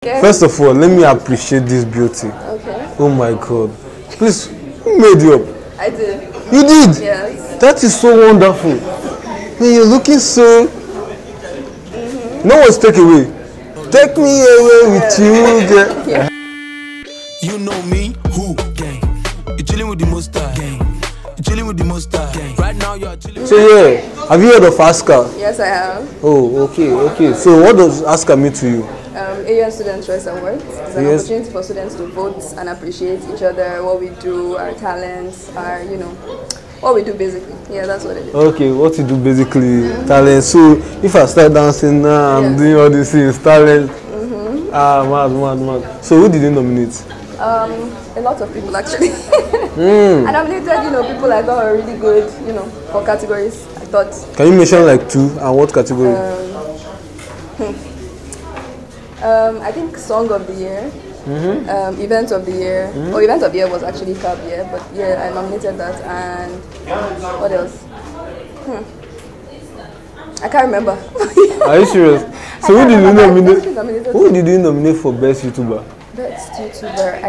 First of all, let me appreciate this beauty. Okay. Oh my God. Please, who made you up? I did. You did? Yes. That is so wonderful. Man, you're looking so... No one's take away. Take me away with you. Yeah. You know me, who? Gang. You're chilling with the Mustard. Gang. You're chilling with the Mustard. Gang. Right now you're chilling. So yeah, have you heard of ASCA? Yes, I have. Oh, okay. So what does ASCA mean to you? AUN Student Choice Awards is an opportunity for students to vote and appreciate each other, what we do, our talents, our, what we do basically. Yeah, that's what it is. Okay, what you do basically, talent. So if I start dancing now, I'm doing all these things, talent. Mad. So who did you nominate? A lot of people actually. I nominated, people I thought were really good, for categories. I thought. Can you mention like two and what category? I think Song of the Year, Event of the Year. Oh, Event of the Year was actually Fab Year, but yeah, I nominated that. And what else? I can't remember. Are you serious? So who did you nominate? Who did you nominate for Best YouTuber? Best YouTuber,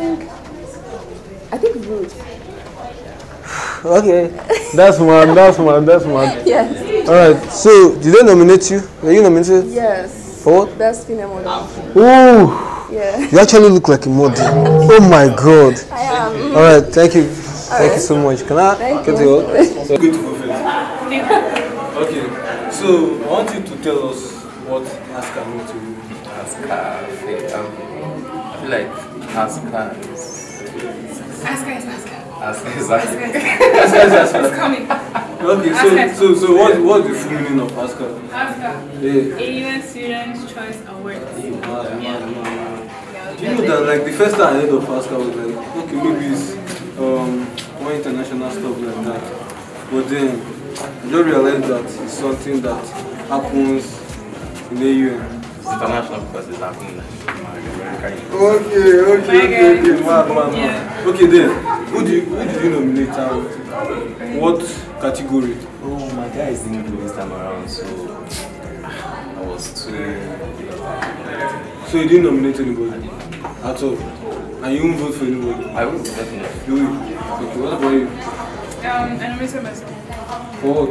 I think Ruth. Okay, that's mad. Yes. Alright, so did they nominate you? Were you nominated? Yes. For what? Best female model. Ooh! Yeah. You actually look like a model. Oh my God. I am. Alright, thank you. Thank you so much. Can I get you up? So good to go first. Okay, so I want you to tell us what ASCA means to you. ASCA, I feel like ASCA is... ASCA is ASCA. ASCA is ASCA. It's coming. Okay, so what's the full meaning of ASCA? ASCA. Yeah. AUN Students Choice Awards. Do you know that like the first time I heard of ASCA was like, okay, maybe it's more international stuff like that. But then I just realized that it's something that happens in the UN. It's international because it's happening in America. Okay. Mad. Yeah. Okay then, who did you nominate and what category? Oh, my guy is in this time around, so I was too... So you didn't nominate anybody at all? And you won't vote for anybody? I will, definitely. You will? Okay, what about you? I nominated myself. For what?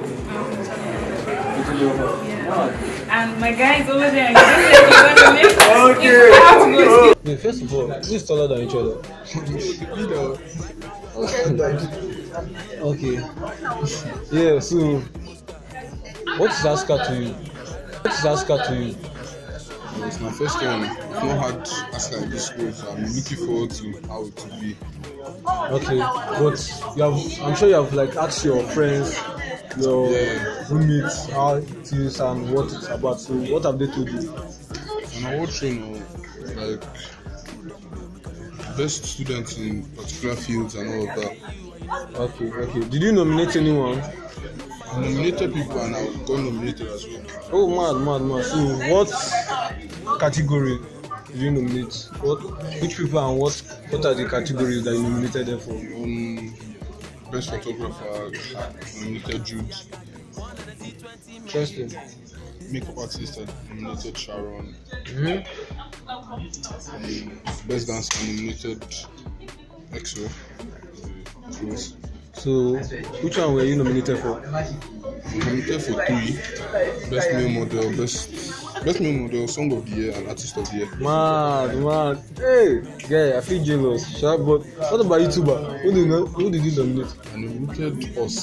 And my guy is over there. Okay. Yeah, first of all, who is taller than each other? Okay. Yeah, so what is ASCA to you? It's my first time. I've not had ASCA in this school, so I'm looking forward to how it will be. Okay, but I'm sure you have like asked your friends, your roommates how it is and what it's about. So what have they told you? And I watch like best students in particular fields and all of that. Okay. Did you nominate anyone? I nominated people and I got nominated as well. Oh, mad. So what category did you nominate? Which people and what are the categories that you nominated them for? Best photographer, I nominated Jude. Interesting. Makeup artist, I nominated Sharon. Best dancer, I nominated EXO. So, which one were you nominated for? Nominated for 3. Best male model, best male model, Song of the Year, and Artist of the Year. Mad. Hey, guy, I feel jealous. But what about YouTuber? Who did you nominate? I nominated Us.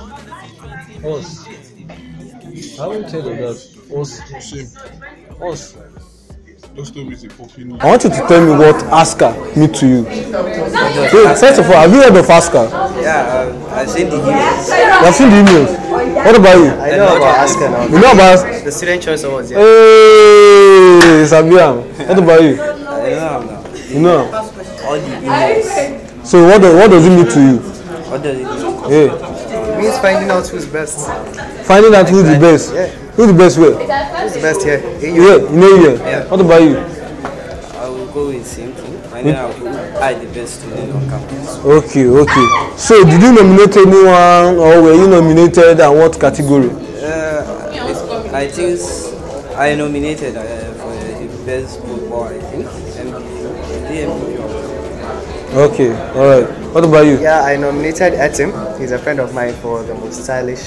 I haven't heard of that. Same. Us. Just told me it's a popular. I want you to tell me what ASCA means to you. So, first of all, have you heard of ASCA? Yeah, I've seen the emails. You have seen the emails? What about you? I know about ASCA now. You know about the Student Choice Awards, yeah. Hey, Sabiam. What about you? I know now. You know? All the emails. So what does it mean to you? What does it mean? Yeah. It means finding out who's best. Finding out who's the best? Yeah. Who's the best way? Who's the best here? Yeah. What about you? I will go with the same thing. Finding out who are the best students on campus. Okay. So did you nominate anyone or were you nominated and what category? I think I nominated for the best book basketball, I think, and DMV. Okay, alright. What about you? Yeah, I nominated Etim. He's a friend of mine for the most stylish.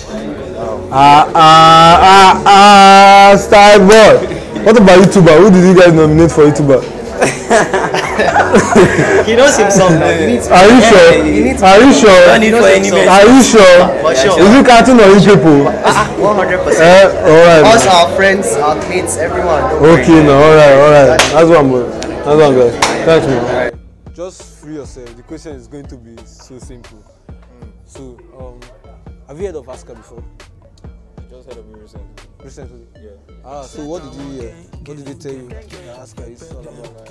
Style boy. What about YouTuber? Who did you guys nominate for YouTuber? He knows himself now. Are you sure? Are you sure? Are you sure? Is it cartoon or you people? 100%. Alright. Us, our friends, our mates, everyone. Okay, no, alright. That's one good. That's one good. Thanks, man. Just free yourself. The question is going to be so simple. So, have you heard of Aska before? Just heard of me recently. Recently? Yeah. So what did you hear? What did they tell you that Aska is all about?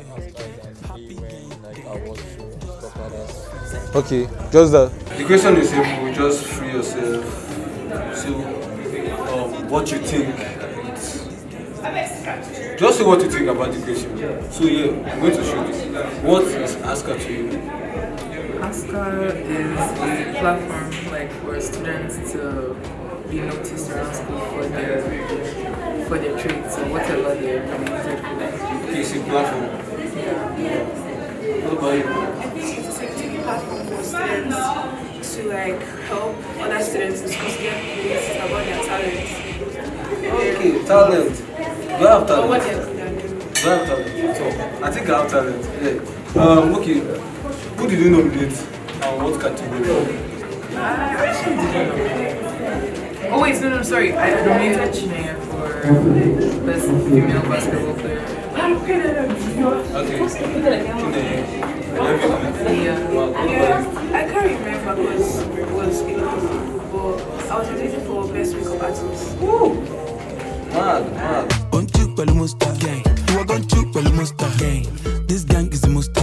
Okay, just that. The question is simple, just free yourself. So, what you think? Just say what you think about the question. So I'm going to show this. What is Aska to you? Aska is a platform for students to be noticed around school for their traits. So whatever they're nominated for. Okay, it's a platform. Yeah. What about you? I think it's a safety platform for students to help other students in school to get curious about their talents. Okay, talent. Do I have talent? What they're good at doing. Do I have talent? I think I have talent. Yeah. Okay. Who did you nominate? And what category? I actually didn't nominate. Oh wait, no, sorry. I nominated Chineye for best female basketball player. Okay. I can't remember because it was but I was nominated for best makeup artist. Woo! Mad. Gang. You are going to Gang. This gang is the most